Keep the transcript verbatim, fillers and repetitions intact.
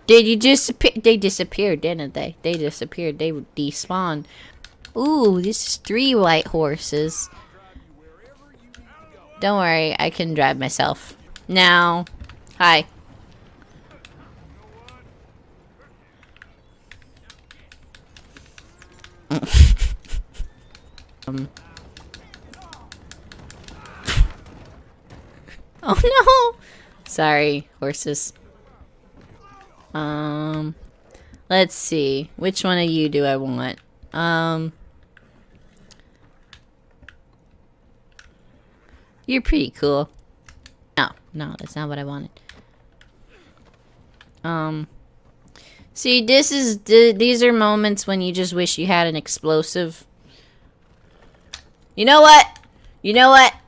Did you disappear? They disappeared, didn't they? They disappeared. They despawned. Ooh, this is three white horses. Don't worry, I can drive myself. Now, hi. um. Oh no! Sorry, horses. Um, let's see. Which one of you do I want? Um, you're pretty cool. No, no, that's not what I wanted. Um, see, this is th these are moments when you just wish you had an explosive. You know what? You know what?